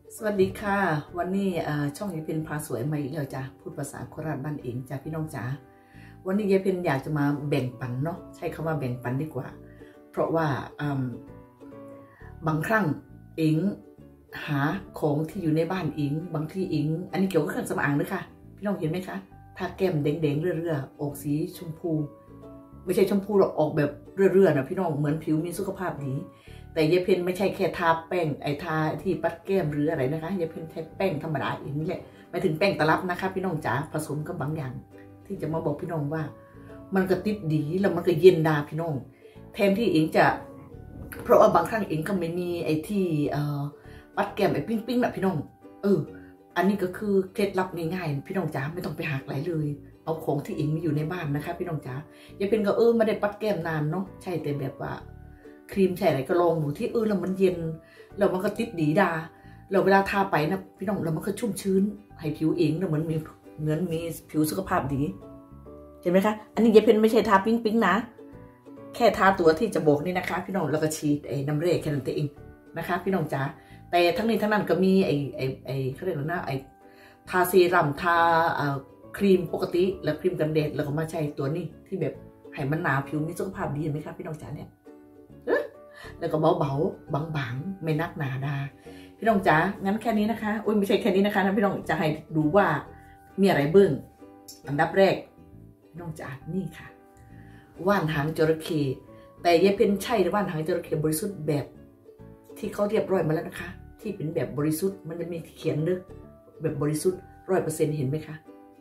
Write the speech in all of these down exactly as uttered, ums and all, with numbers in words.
สวัสดีค่ะวันนี้ช่องยายเพนพาสวยมาอีกแล้วจ้ะพูดภาษาโคราชบ้านเองจ้ะพี่น้องจ๋าวันนี้ยายเพนอยากจะมาแบ่งปันเนาะใช้คำว่าแบ่งปันดีกว่าเพราะว่าบางครั้งเองหาของที่อยู่ในบ้านเองบางทีเองอันนี้เกี่ยวกับเครื่องสำอางด้วยค่ะพี่น้องเห็นไหมคะทาแก้มแดงๆเรื่อยๆออกสีชมพูไม่ใช่ชมพูหรอกออกแบบเรื่อยๆนะพี่น้องเหมือนผิวมีสุขภาพดีแต่ยายเพนไม่ใช่แค่ทาแป้งไอทาที่ปัดแก้มหรืออะไรนะคะยายเพนใช้แป้งธรรมดาเองนี่แหละไปถึงแป้งตลับนะคะพี่น้องจ๋าผสมกับบางอย่างที่จะมาบอกพี่น้องว่ามันก็ติดดีแล้วมันก็เย็นดาพี่น้องแทนที่เองจะเพราะว่าบางครั้งเองก็ไม่มีไอที่เอ่อปัดแก้มไอปิ้งปิ้งแบบพี่น้องเอออันนี้ก็คือเคล็ดลับง่ายๆพี่น้องจ๋าไม่ต้องไปหักไหลเลยเอาของที่เองมีอยู่ในบ้านนะคะพี่น้องจ๋ายายเพนก็เออไม่ได้ปัดแก้มนานเนาะใช่แต่แบบว่าครีมใช่อะไรก็ลองหนูที่เออแล้วมันเย็นแล้วมันก็ติดดีดาเราเวลาทาไปนะพี่น้องแล้วมันก็ชุ่มชื้นให้ผิวเองเหมือนมีเหมือนมีผิวสุขภาพดีเห็นไหมคะอันนี้ยายเพนไม่ใช่ทาปิ๊งปิ๊งนะแค่ทาตัวที่จะบอกนี่นะคะพี่น้องแล้วก็ฉีดไอ้น้ำเร่แค่นั้นเองนะคะพี่น้องจ๋าแต่ทั้งนี้ทั้งนั้นก็มีไอ้ไอ้ไอ้เขาเรียกว่านะไอ้ทาเซรั่มทาครีมปกติแล้วครีมกันแดดแล้วก็มาใช้ตัวนี้ที่แบบให้มันหนาผิวมีสุขภาพดีเห็นไหมคะพี่น้องจ๋าเนี่ยแล้วก็เบาๆบางๆไม่นักหนาดาพี่น้องจ๋างั้นแค่นี้นะคะอุ้ยไม่ใช่แค่นี้นะคะนะพี่น้องจะให้ดูว่ามีอะไรเบื้องอันดับแรกพี่น้องจ๋านี่ค่ะว่านหางจระเข้แต่ยายเพนใช่ว่านหางจระเข้บริสุทธิ์แบบที่เขาเรียบร้อยมาแล้วนะคะที่เป็นแบบบริสุทธิ์มันจะมีเขียนด้วยแบบบริสุทธิ์ร้อยเปอร์เซ็นต์เห็นไหมคะ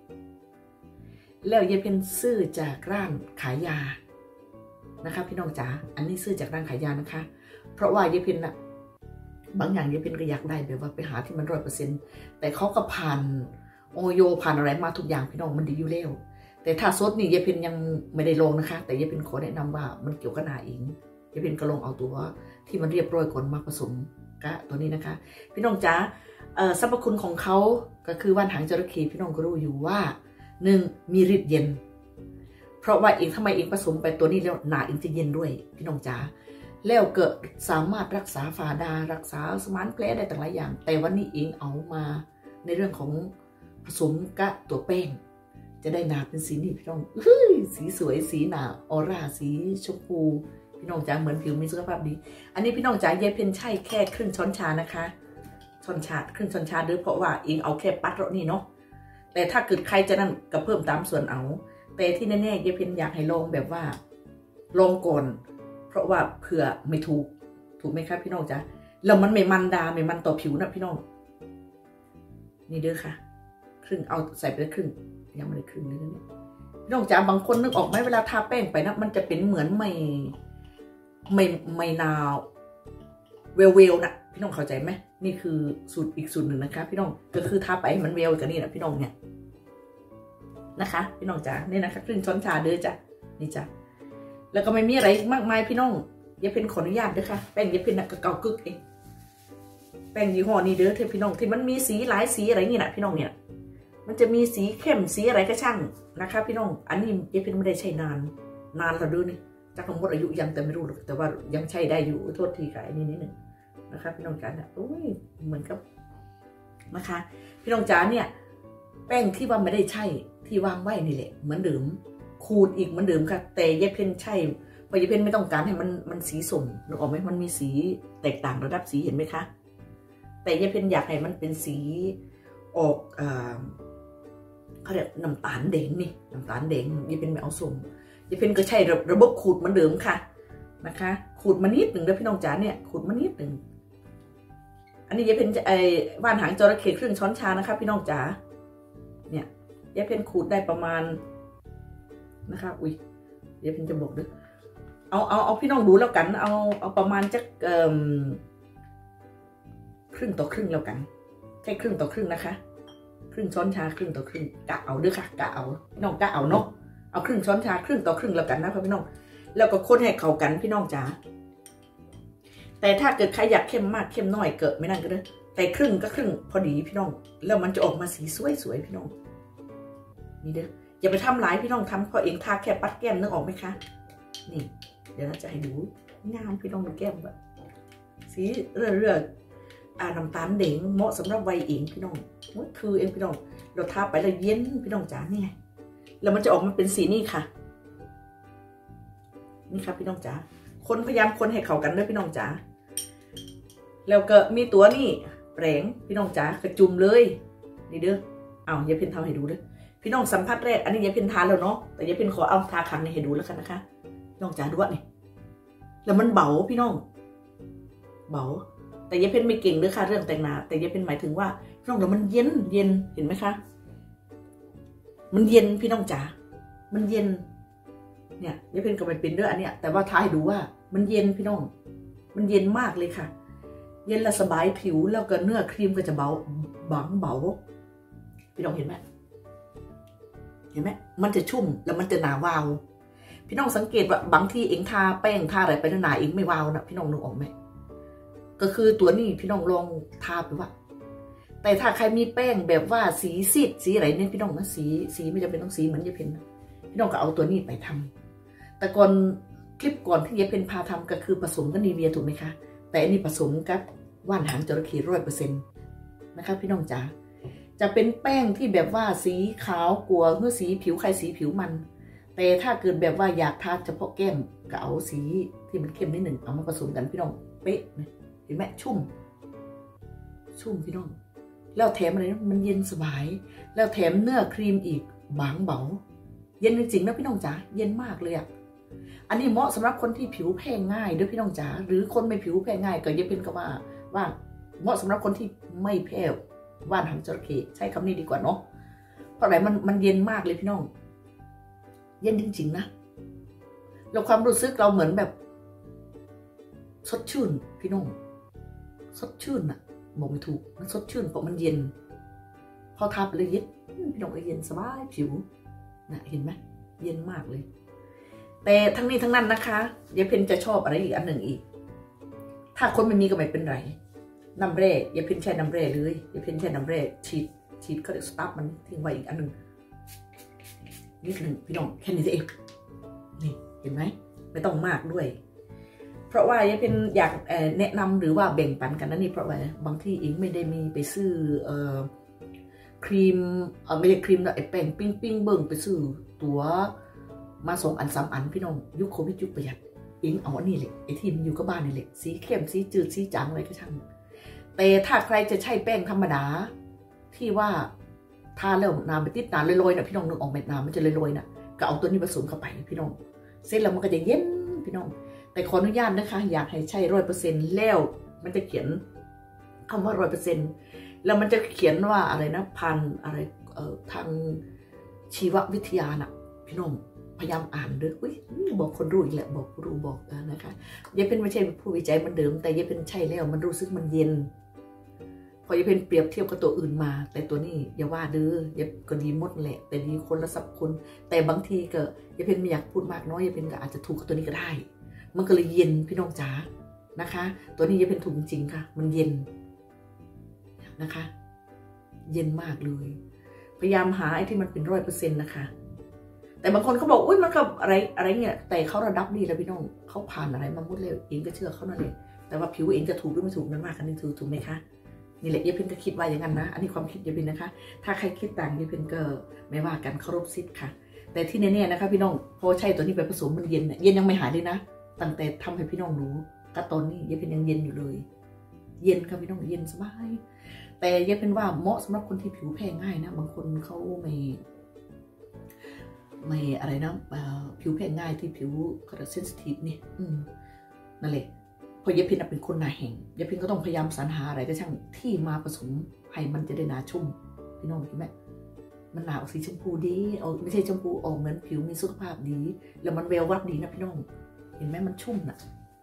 แล้วยายเพนซื้อจากร้านขายยานะคะพี่น้องจ๋าอันนี้ซื้อจากร้านขายยานะคะเพราะว่ายายเพนอะบางอย่างยายเพนก็อยากได้แบบว่าไปหาที่มันร้อยเปอร์เซ็นต์แต่เขาก็ผ่านโอโยผ่านอะไรมาทุกอย่างพี่น้องมันดีอยู่แล้วแต่ถ้าซดนี่ยายเพนยังไม่ได้ลงนะคะแต่ยายเพนขอแนะนำว่ามันเกี่ยวกับหน้าเองยายเพนก็ลองเอาตัวที่มันเรียบร้อยก่อนมาผสมกับตัวนี้นะคะพี่น้องจ๋าสรรพคุณของเขาก็คือว่านหางจระเข้พี่น้องก็รู้อยู่ว่าหนึ่งมีฤทธิ์เย็นเพราะว่าเองทำไมเองผสมไปตัวนี้แล้วหนาเองจะเย็นด้วยพี่น้องจ๋าแล้วเกิดสามารถรักษาฝ่าดารักษาสมานแผลได้ต่างหลายอย่างแต่วันนี้เองเอามาในเรื่องของผสมกับตัวแป้งจะได้หนาเป็นสีนี้พี่น้องเฮ้ยสีสวยสีหนาออร่าสีชมพูพี่น้องจ๋าเหมือนผิวมีสุขภาพดีอันนี้พี่น้องจ๋ายายเพนใช่แค่ครึ่งช้อนชานะคะช้อนชาครึ่งช้อนชาด้วยเพราะว่าเองเอาแค่ปัดแล้วนี่เนาะแต่ถ้าเกิดใครจะนั่นก็เพิ่มตามส่วนเอาแต่ที่แน่ๆยายเพนอยากให้ลองแบบว่าลองก่อนเพราะว่าเผื่อไม่ถูกถูกไหมครับพี่น้องจ๊ะแล้วมันไม่มันดาไม่มันต่อผิวนะพี่น้องนี่เด้อค่ะครึ่งเอาใส่ไปครึ่งยังไม่ได้ครึ่งเลยนะเนี่ยพี่น้องจ๊ะบางคนนึกออกไหมเวลาทาแป้งไปนะมันจะเป็นเหมือนไม่ไม่ไม่นาวเวลเวลนะพี่น้องเข้าใจไหมนี่คือสูตรอีกสูตรหนึ่งนะคะพี่น้องก็คือทาไปมันเวลกันนี่นะพี่น้องเนี่ยนะคะพี่น้องจ๋านี่นะคะครึ่งช้อนชาเด้อจ้ะนี่จ้ะแล้วก็ไม่มีอะไรมากมายพี่น้องยายเพนขออนุญาตด้วยค่ะแป้งยายเพนกะเกากึกเองแป้งยี่ห้อนี้เด้อเธอพี่น้องที่มันมีสีหลายสีอะไรนี่นะพี่น้องเนี่ยมันจะมีสีเข้มสีอะไรก็ช่างนะคะพี่น้องอันนี้ยายเพนไม่ได้ใช้นานนานแล้วด้วยนี่จากหมดอายุยังแต่ไม่รู้หรอกแต่ว่ายังใช้ได้อยู่โทษทีค่ะอันนี้นิดหนึ่งนะคะพี่น้องจ๋าเนี่ยโอ้ยเหมือนกับนะคะพี่น้องจ๋าเนี่ยแป้งที่ว่าไม่ได้ใช่ที่วางไว้นี่แหละเหมือนเดิมขูดอีกเหมือนเดิมค่ะแต่ยายเพนใช่เพราะยายเพนไม่ต้องการให้มันมันสีส้มนึกออกไหมมันมีสีแตกต่างระดับสีเห็นไหมคะแต่ยายเพนอยากให้มันเป็นสีออกเอ่อเขาเรียกน้ำตาลแดงนี่น้ำตาลแดงยายเพนไม่เอาส้มยายเพนก็ใช้ระบบขูดเหมือนเดิมค่ะนะคะขูดมานิดหนึ่งเด้อพี่น้องจ๋าเนี่ยขูดมานิดหนึ่งอันนี้ยายเพนจะไอ้ว่านหางจระเข้ครึ่งช้อนชานะคะพี่น้องจ๋าเนี่ยยายเพนขูดได้ประมาณนะคะอุ้ยยายเพนจะบอกด้วยเอาเอาเอาพี่น้องดูแล้วกันเอาเอาประมาณจะเอ่อครึ่งต่อครึ่งแล้วกันแค่ครึ่งต่อครึ่งนะคะครึ่งช้อนชาครึ่งต่อครึ่งกะเอาด้วยค่ะกะเอาพี่น้องกะเอาเนาะเอาครึ่งช้อนชาครึ่งต่อครึ่งแล้วกันนะพี่น้องแล้วก็คนให้เข้ากันพี่น้องจ๋าแต่ถ้าเกิดใครอยากเข้มมากเข้มน้อยเกิดไม่นั่นก็ได้แต่ครึ่งก็ครึ่งพอดีพี่น้องแล้วมันจะออกมาสีสวยๆพี่น้องนี่เด้ออย่าไปทำหลายพี่น้องทำพอเองทาแค่ปัดแก้มนึกออกไหมคะนี่เดี๋ยวเราจะให้ดูงามพี่น้องดูแก้มแบบสีเรื่อยๆอ่าน้ำตาลแดงเหมาะสำหรับวัยเองพี่น้องคือเองพี่น้องเราทาไปแล้วเย็นพี่น้องจ๋านี่ไงแล้วมันจะออกมาเป็นสีนี่ค่ะนี่ครับพี่น้องจ๋าคนพยายามคนให้เข้ากันด้วยพี่น้องจ๋าแล้วก็มีตัวนี่แปรงพี่น้องจ๋ากระจุ่มเลยนี่เด้อเอาอย่าเพิ่นทำให้ดูเลยพี่น้องสัมผัสแรกอันนี้อย่าเพิ่นทาแล้วเนาะแต่อย่าเพิ่นขอเอาทาครั้งนี้ให้ดูแล้วกันนะคะพี่น้องจ๋าดูว่านี่แล้วมันเบาพี่น้องเบาแต่อย่าเพิ่นไม่เก่งด้วยค่ะเรื่องแต่งหน้าแต่อย่าเพิ่นหมายถึงว่าพี่น้องแล้วมันเย็นเย็นเห็นไหมคะมันเย็นพี่น้องจ๋ามันเย็นเนี่ยอย่าเพิ่นก็ไม่เป็นด้วยอันเนี้ยแต่ว่าทาให้ดูว่ามันเย็นพี่น้องมันเย็นมากเลยค่ะเย็นและสบายผิวแล้วก็เนื้อครีมก็จะเบาบางเบาพี่น้องเห็นไหมเห็นไหมมันจะชุ่มแล้วมันจะหนาวาวพี่น้องสังเกตว่าบางที่เองทาแป้งทาอะไรไปหนาเองไม่วาวนะพี่น้องนึกออกไหมก็คือตัวนี้พี่น้องลองทาไปว่าแต่ถ้าใครมีแป้งแบบว่าสีซีดสีอะไรเนี่ยพี่น้องนะสีสีไม่จำเป็นต้องสีเหมือนยายเพนนะพี่น้องก็เอาตัวนี้ไปทำแต่ก่อนคลิปก่อนที่ยายเพนพาทำก็คือผสมกับนีเวียถูกไหมคะแต่อันนี้ผสมกับว่านหางจระเข้ร้อยเปอร์เซ็นต์นะคะพี่น้องจ๋าจะเป็นแป้งที่แบบว่าสีขาวกลัวเมื่อสีผิวใครสีผิวมันแต่ถ้าเกิดแบบว่าอยากทาเฉพาะแก้มก็เอาสีที่มันเข้มนิดหนึ่งเอามาผสมกันพี่น้องเป๊ะเห็นไหมชุ่มชุ่มพี่น้องแล้วแถมอะไรนะมันเย็นสบายแล้วแถมเนื้อครีมอีกบางเบาเย็นจริงๆนะพี่น้องจ๋าเย็นมากเลยอ่ะอันนี้เหมาะสำหรับคนที่ผิวแพ้ง่ายด้วยพี่น้องจ๋าหรือคนไม่ผิวแพ้ง่ายก็อย่าเป็นก็ว่าว่าเหมาะสำหรับคนที่ไม่แพ้ว่านหางจระเข้ใช้คำนี้ดีกว่าเนาะเพราะอะไรมันมันเย็นมากเลยพี่น้องเย็นจริงๆนะเราความรู้สึกเราเหมือนแบบสดชื่นพี่น้องสดชื่นอะบอกไม่ถูกมันสดชื่นเพราะมันเย็นพอทาไปเลยเย็นพี่น้องก็เย็นสบายผิวนะเห็นไหมเย็นมากเลยแต่ทั้งนี้ทั้งนั้นนะคะยายเพนจะชอบอะไรอีกอันหนึ่งอีกถ้าคนไม่มีก็ไม่เป็นไรน้ำแร่ยายเพนใช้น้ำแร่เลยยายเพนใช้น้ำแร่ฉีดฉีดเขาเรียกสตาร์ทมันทิ้งไว้อีกอันหนึ่งนิดหนึ่งพี่น้องแค่นี้เองนี่เห็นไหมไม่ต้องมากด้วยเพราะว่ายายเพนอยากแนะนำหรือว่าแบ่งปันกันนะนี่เพราะว่าบางที่อิงไม่ได้มีไปซื้อเอ่อครีมเออไม่ใช่ครีมนะไอ้แป้งปิ้งปิ้งเบิ่งไปซื้อตัวมาสองอันสามอันพี่น้องยุคโควิดยุคประหยัดอิงเอาอันนี้เลยไอ้ที่มันอยู่กับบ้านนี่แหละสีเข้มสีจืดสีจางอะไรก็ช่างแต่ถ้าใครจะใช้แป้งธรรมดาที่ว่าทาแล้วน้ำไปติดน้ำลอยๆนะพี่น้องนึกออกไหมน้ำมันจะลอยๆนะก็เอาตัวนี้ผสมเข้าไปพี่น้องเสร็จแล้วมันก็จะเย็นพี่น้องแต่ขออนุญาตนะคะอยากให้ใช้ร้อยเปอร์เซ็นต์แล้วมันจะเขียนคำว่าร้อยเปอร์เซ็นต์แล้วมันจะเขียนว่าอะไรนะพันอะไรเอ่อทางชีววิทยาน่ะพี่น้องพยายามอ่านด้วยอุ้ยบอกคนรู้อีกแหละบอกผู้รู้บอกนะคะยายเป็นไม่ใช่ผู้วิจัยเหมือนเดิมแต่ยายเป็นใช่แล้วมันรู้สึกมันเย็นพอยายเป็นเปรียบเทียบกับตัวอื่นมาแต่ตัวนี้อย่าว่าเด้อยายก็ดีหมดแหละแต่ดีคนละสับคนแต่บางทีก็ยายเป็นไม่อยากพูดมากน้อยยายเป็นก็อาจจะถูกกับตัวนี้ก็ได้มันก็เลยเย็นพี่น้องจ๋านะคะตัวนี้ยายเป็นถูกจริงค่ะมันเย็นนะคะเย็นมากเลยพยายามหาไอ้ที่มันเป็นร้อยเปอร์เซ็นต์นะคะแต่บางคนเขาบอกอุ้ยมันก็อะไรอะไรเงี้ยแต่เขาระดับดีแล้วพี่น้องเขาผ่านอะไรมาหมดเลยเองก็เชื่อเขานั่นเองแต่ว่าผิวเองจะถูกหรือไม่ถูกนั้นมากกันนี่ถูกถูกไหมคะนี่แหละยายเพนก็คิดว่าอย่างนั้นนะอันนี้ความคิดยายเพนนะคะถ้าใครคิดต่างยายเพนก็ไม่ว่ากันเคารพสิทธิ์ค่ะแต่ที่แน่ๆนะคะพี่น้องพอใช้ตัวนี้ไปผสมมันเย็นเนี่ยเย็นยังไม่หายเลยนะตั้งแต่ทำให้พี่น้องรู้ก็ตอนนี้ยายเพนยังเย็นอยู่เลยเย็นค่ะพี่น้องเย็นสบายแต่ยายเพนว่าเหมาะสำหรับคนที่ผิวแพ้ง่ายนะบางคนเขาไม่ไม่อะไรนะผิวแพ้ง่ายที่ผิวเขาเซนซิทีฟนี่นั่นแหละพอยายเพนเป็นคนหนาแห้งยายเพนก็ต้องพยายามสรรหาอะไรก็ช่างที่มาผสมให้มันจะได้หนาชุ่มพี่น้องเห็นไหมมันหนาออกสีชมพูดีออกไม่ใช่ชมพูออกเหมือนผิวมีสุขภาพดีแล้วมันเวลวับดีนะพี่น้องเห็นไหมมันชุ่มน่ะ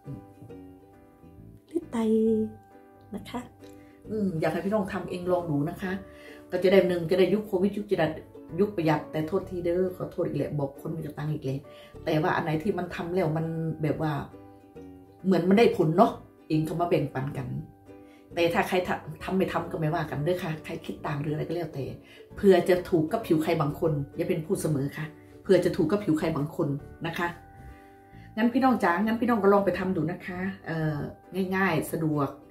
ลิปไตนะคะอืมอยากให้พี่น้องทำเองลองดูนะคะก็จะได้หนึ่งจะได้ยุคโควิดยุคจะได้ยุคประหยัดแต่โทษทีเด้อขอโทษอีกแหละบอกคนมีตังค์อีกเลยแต่ว่าอันไหนที่มันทำแล้วมันแบบว่าเหมือนมันได้ผลเนาะเองก็มาแบ่งปันกันแต่ถ้าใครทำไม่ทำก็ไม่ว่ากันเด้อค่ะใครคิดต่างหรืออะไรก็แล้วแต่เพื่อจะถูกกับผิวใครบางคนอย่าเป็นพูดเสมอค่ะเพื่อจะถูกกับผิวใครบางคนนะคะงั้นพี่น้องจ๋างั้นพี่น้องก็ลองไปทำดูนะคะเอ่อง่ายๆสะดวก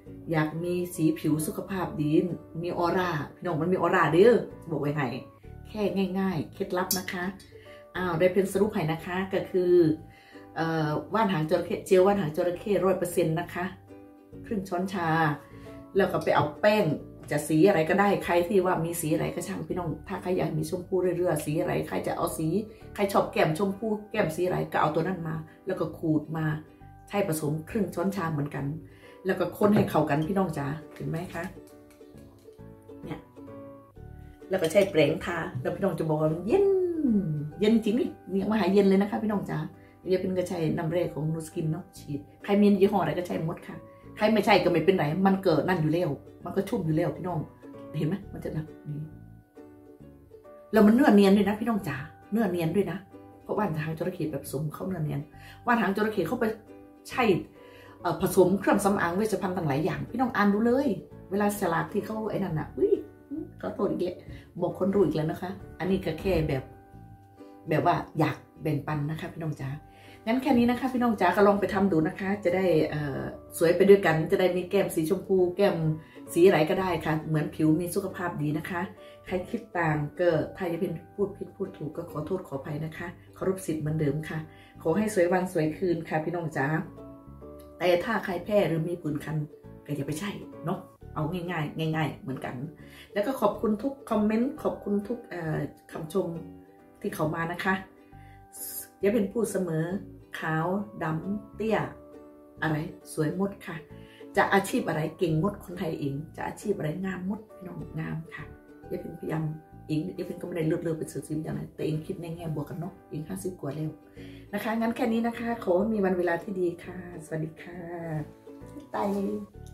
อยากมีสีผิวสุขภาพดีมีออร่าพี่น้องมันมีออร่าเด้อบอกไว้ให้แค่ง่ายๆเคล็ดลับนะคะอ้าวได้เป็นสรุปให้นะคะก็คือเอ่อว่านหางจระเข้เจลว่านหางจระเข้ร้อยเปอร์เซ็นต์นะคะครึ่งช้อนชาแล้วก็ไปเอาแป้งจะสีอะไรก็ได้ใครที่ว่ามีสีอะไรก็ช่างพี่น้องถ้าใครอยากมีชมพูเรื่อยๆสีอะไรใครจะเอาสีใครชอบแก้มชมพูแก้มสีอะไรก็เอาตัวนั้นมาแล้วก็ขูดมาใช้ผสมครึ่งช้อนชาเหมือนกันแล้วก็คนให้เข้ากันพี่น้องจ๋าเห็นไหมคะเนี่ยแล้วก็ใช้แปรงทาแล้วพี่น้องจะบอกว่ามันเย็นเย็นจริงนี่นี่มาหาเย็นเลยนะคะพี่น้องจ๋าอย่าเป็นกระชัยน้ำเร่ของนูสกินเนาะฉีดใครมียี่ห้ออะไรก็ใช้หมดค่ะใครไม่ใช่ก็ไม่เป็นไรมันเกิดนั่นอยู่แล้วมันก็ชุ่มอยู่แล้วพี่น้องเห็นไหมมันจะแบบนี้แล้วมันเนื้อเนียนด้วยนะพี่น้องจ๋าเนื้อเนียนด้วยนะเพราะว่านหางจระเข้แบบผสมเขาเนื้อเนียนว่านหางจระเข้เขาไปใช่ผสมเครื่องสำอางเวชภัณฑ์ต่างหลายอย่างพี่น้องอ่านดูเลยเวลาสลากที่เขาไอ้นั่นน่ะอุ้ยเขาโทษอีกแล้วบอกคนรู้อีกแล้วนะคะอันนี้ก็แค่แบบแบบว่าอยากแบ่งปันนะคะพี่น้องจ๋างั้นแค่นี้นะคะพี่น้องจ๋าก็ลองไปทำดูนะคะจะได้สวยไปด้วยกันจะได้มีแก้มสีชมพูแก้มสีอะไรก็ได้ค่ะเหมือนผิวมีสุขภาพดีนะคะใครคิดต่างก็ถ้าจะเป็นพูดผิดพูดถูกก็ขอโทษขออภัยนะคะเคารพสิทธิ์เหมือนเดิมค่ะขอให้สวยวันสวยคืนค่ะพี่น้องจ๋าแต่ถ้าใครแพ้หรือมีผื่นคันก็อย่าไปใช่เนาะเอาง่ายๆง่ายๆเหมือนกันแล้วก็ขอบคุณทุกคอมเมนต์ขอบคุณทุกคำชมที่เขามานะคะอย่าเป็นผู้เสมอขาวดำเตี้ยอะไรสวยหมดค่ะจะอาชีพอะไรเก่งหมดคนไทยเองจะอาชีพอะไรงามหมดพี่น้องงามค่ะอย่าเป็นพยายามเองอย่าเป็นก็ไม่ได้เลือกเลือกเป็นสื่อสิ่งอย่างไรแต่เองคิดในแง่บวกกันเนาะเองห้าสิบกว่าแล้วนะคะงั้นแค่นี้นะคะขอมีวันเวลาที่ดีค่ะสวัสดีค่ะตาย